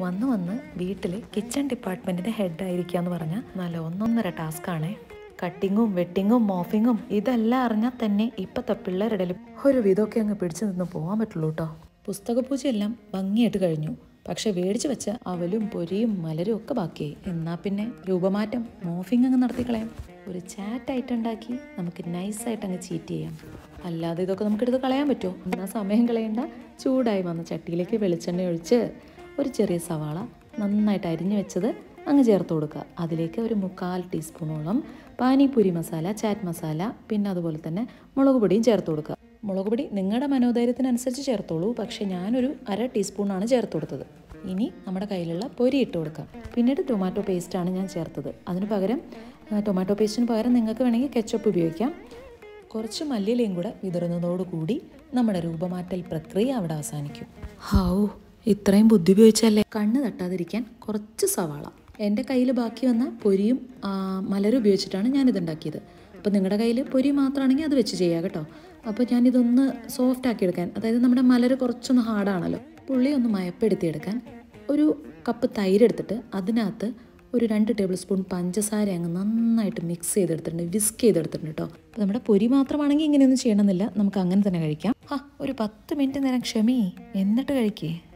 വന്ന് വന്ന് വീട്ടിൽ കിച്ചൺ ഡിപ്പാർട്ട്മെൻറ്റിൻ്റെ ഹെഡായിരിക്കുക എന്ന് പറഞ്ഞാൽ നല്ല ഒന്നൊന്നര ടാസ്ക്കാണേ. കട്ടിങ്ങും വെട്ടിങ്ങും മോഫിങ്ങും ഇതെല്ലാം അറിഞ്ഞാൽ തന്നെ ഇപ്പോഴത്തെ പിള്ളേരുടെ ഒരു വിധമൊക്കെ അങ്ങ് പിടിച്ചു നിന്ന് പോകാൻ പറ്റുള്ളൂ കേട്ടോ. പുസ്തകപൂജയെല്ലാം ഭംഗിയായിട്ട് കഴിഞ്ഞു. പക്ഷെ മേടിച്ച് വെച്ച അവലും പൊരിയും മലരും ഒക്കെ ബാക്കിയായി. എന്നാൽ പിന്നെ രൂപമാറ്റം മോഫിങ് അങ്ങ് നടത്തിക്കളയാം. ഒരു ചാറ്റായിട്ട് ഉണ്ടാക്കി നമുക്ക് നൈസായിട്ട് അങ്ങ് ചീറ്റ് ചെയ്യാം. അല്ലാതെ ഇതൊക്കെ നമുക്കെടുത്ത് കളയാൻ പറ്റുമോ? എന്നാൽ സമയം കളയണ്ട. ചൂടായി വന്ന ചട്ടിയിലേക്ക് വെളിച്ചെണ്ണ ഒഴിച്ച് ഒരു ചെറിയ സവാള നന്നായിട്ട് അരിഞ്ഞു വെച്ചത് അങ്ങ് ചേർത്ത് കൊടുക്കുക. അതിലേക്ക് ഒരു 1/4 ടീസ്പൂണോളം പാനിപൂരി മസാല, ചാറ്റ് മസാല, പിന്നെ അതുപോലെ തന്നെ മുളക് പൊടിയും ചേർത്ത് കൊടുക്കുക. മുളക് പൊടി നിങ്ങളുടെ മനോധൈര്യത്തിനനുസരിച്ച് ചേർത്തോളൂ. പക്ഷേ ഞാനൊരു 1/2 ടീസ്പൂണാണ് ചേർത്ത് കൊടുത്തത്. ഇനി നമ്മുടെ കയ്യിലുള്ള പൊരി ഇട്ട് കൊടുക്കാം. പിന്നീട് ടൊമാറ്റോ പേസ്റ്റാണ് ഞാൻ ചേർത്തത്. അതിന് പകരം ടൊമാറ്റോ പേസ്റ്റിന് പകരം നിങ്ങൾക്ക് വേണമെങ്കിൽ കെച്ചപ്പ് ഉപയോഗിക്കാം. കുറച്ച് മല്ലിയിലയും കൂടെ വിതറുന്നതോടുകൂടി നമ്മുടെ രൂപമാറ്റൽ പ്രക്രിയ അവിടെ അവസാനിക്കും. ഹൗ, ഇത്രയും ബുദ്ധി ഉപയോഗിച്ചല്ലേ. കണ്ണ് തട്ടാതിരിക്കാൻ കുറച്ച് സവാള. എൻ്റെ കയ്യിൽ ബാക്കി വന്ന പൊരിയും മലരും ഉപയോഗിച്ചിട്ടാണ് ഞാനിതുണ്ടാക്കിയത്. അപ്പോൾ നിങ്ങളുടെ കയ്യിൽ പൊരി മാത്രമാണെങ്കിൽ അത് വെച്ച് ചെയ്യാം കേട്ടോ. അപ്പോൾ ഞാനിതൊന്ന് സോഫ്റ്റ് ആക്കി എടുക്കാൻ, അതായത് നമ്മുടെ മലര് കുറച്ചൊന്ന് ഹാർഡാണല്ലോ, പുള്ളി ഒന്ന് മയപ്പെടുത്തിയെടുക്കാൻ ഒരു കപ്പ് തൈര് എടുത്തിട്ട് അതിനകത്ത് ഒരു 2 ടേബിൾ സ്പൂൺ പഞ്ചസാര അങ്ങ് നന്നായിട്ട് മിക്സ് ചെയ്തെടുത്തിട്ടുണ്ട്, വിസ്ക് ചെയ്തെടുത്തിട്ടുണ്ട് കേട്ടോ. അപ്പോൾ നമ്മുടെ പൊരി മാത്രമാണെങ്കിൽ ഇങ്ങനെയൊന്നും ചെയ്യണമെന്നില്ല, നമുക്ക് അങ്ങനെ തന്നെ കഴിക്കാം. ഒരു 10 മിനിറ്റ് നേരം ക്ഷമി, എന്നിട്ട് കഴിക്കേ.